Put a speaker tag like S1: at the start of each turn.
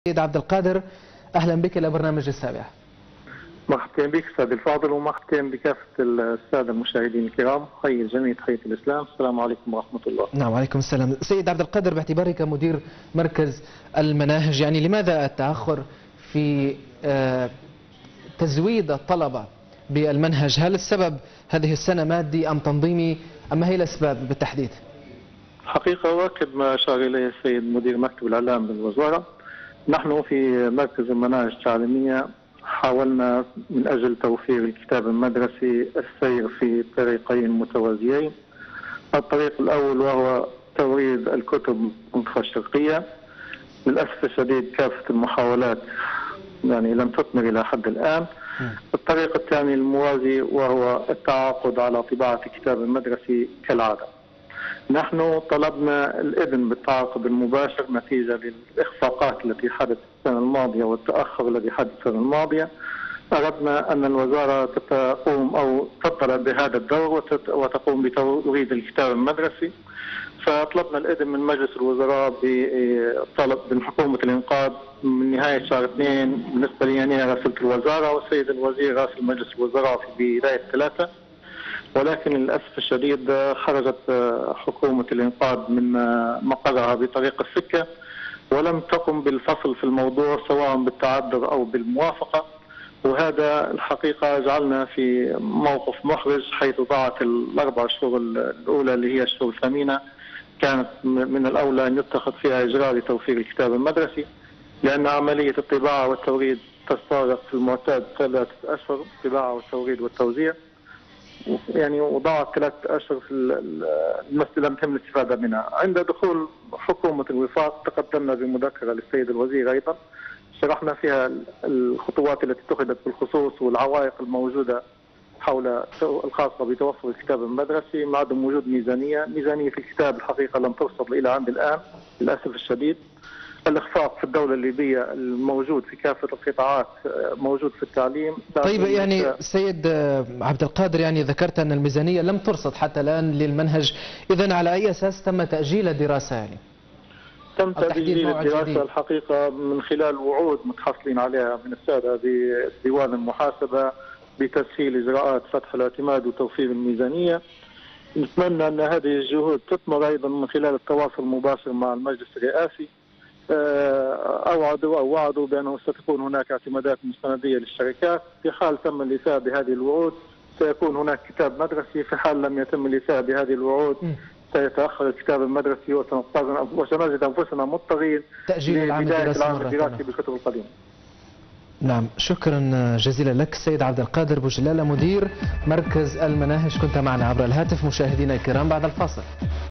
S1: سيد عبد القادر، أهلا بك إلى برنامج السابع.
S2: مرحبتين بك أستاذ الفاضل، ومرحبتين بكافة السادة المشاهدين الكرام. حي الجميع تحية الإسلام، السلام عليكم ورحمة الله.
S1: نعم وعليكم السلام. سيد عبد القادر، باعتبارك مدير مركز المناهج، يعني لماذا التأخر في تزويد الطلبة بالمنهج؟ هل السبب هذه السنة مادي أم تنظيمي، أم ما هي الأسباب بالتحديد؟
S2: حقيقة واكد ما أشار إليه السيد مدير مكتب الإعلام بالوزارة، نحن في مركز المناهج التعليمية حاولنا من أجل توفير الكتاب المدرسي السير في طريقين متوازيين. الطريق الأول وهو توريد الكتب من المنطقة الشرقية. للأسف الشديد كافة المحاولات يعني لم تثمر إلى حد الآن. الطريق الثاني الموازي وهو التعاقد على طباعة الكتاب المدرسي كالعادة. نحن طلبنا الإذن بالتعاقد المباشر نتيجة للإخفاقات التي حدثت السنة الماضية والتأخر الذي حدث السنة الماضية. أردنا أن الوزارة تقوم أو تطلع بهذا الدور وتقوم بتوريد الكتاب المدرسي، فطلبنا الإذن من مجلس الوزراء بطلب من حكومة الإنقاذ من نهاية شهر 2. بالنسبة لي أنا راسلت الوزارة والسيد الوزير راسل مجلس الوزراء في بداية 3، ولكن للأسف الشديد خرجت حكومة الإنقاذ من مقرها بطريق السكة ولم تقم بالفصل في الموضوع سواء بالتعذر أو بالموافقة، وهذا الحقيقة جعلنا في موقف محرج، حيث ضاعت ال4 شهور الأولى اللي هي الشهور الثمينة كانت من الأولى أن يتخذ فيها إجراء لتوفير الكتاب المدرسي، لأن عملية الطباعة والتوريد تستغرق في المعتاد 3 أشهر، الطباعة والتوريد والتوزيع، يعني وضاعت 3 أشهر في المسألة لم تتم الاستفادة منها. عند دخول حكومة الوفاق تقدمنا بمذكرة للسيد الوزير أيضا شرحنا فيها الخطوات التي اتخذت بالخصوص والعوائق الموجودة حول الخاصة بتوفر الكتاب المدرسي مع عدم وجود ميزانية في الكتاب الحقيقة لم ترصد إلى عند الآن للأسف الشديد. الإخفاق في الدولة الليبية الموجود في كافة القطاعات موجود في التعليم.
S1: طيب يعني سيد عبد القادر، يعني ذكرت أن الميزانية لم ترصد حتى الآن للمنهج، إذن على أي أساس تم تأجيل الدراسة؟ يعني
S2: تم تأجيل الدراسة الحقيقة من خلال وعود متحصلين عليها من السادة بديوان المحاسبة بتسهيل إجراءات فتح الاعتماد وتوفير الميزانية. نتمنى أن هذه الجهود تثمر أيضا من خلال التواصل المباشر مع المجلس الرئاسي. وعدوا بأنه ستكون هناك اعتمادات مستندية للشركات. في حال تم الإيفاء بهذه الوعود سيكون هناك كتاب مدرسي، في حال لم يتم الإيفاء بهذه الوعود سيتأخر الكتاب المدرسي وسنجد أنفسنا مضطرين لبداية العام الدراسي بالكتب القديمة.
S1: نعم، شكرا جزيلا لك سيد عبد القادر بوجلالة، مدير مركز المناهج، كنت معنا عبر الهاتف. مشاهدينا الكرام، بعد الفاصل